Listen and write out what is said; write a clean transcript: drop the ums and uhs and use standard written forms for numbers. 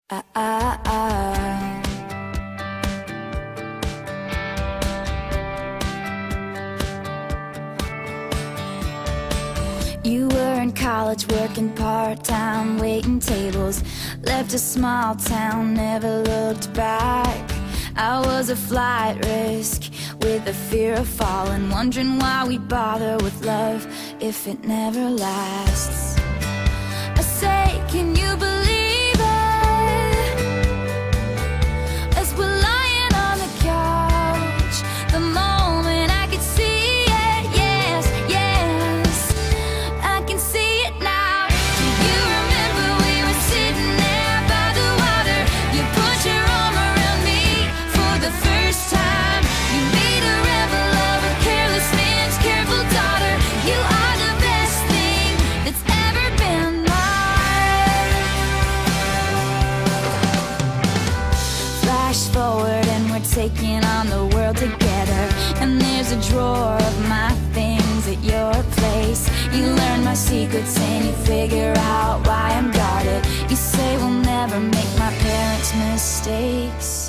Ah, ah, ah. You were in college working part-time, waiting tables. Left a small town, never looked back. I was a flight risk with a fear of falling, wondering why we bother with love if it never lasts. I say, can you believe it? As we're lying on the couch, the moment I could see it, yes, yes, I can see it now. Do you remember we were sitting there by the water? You put your arm around me for the first time. You made a rebel of a careless man's careful daughter. You are the best thing that's ever been mine. Flash forward and we're taking on the world together, and there's a drawer of my things at your place. You learn my secrets and you figure out why I'm guarded. You say we'll never make my parents' mistakes.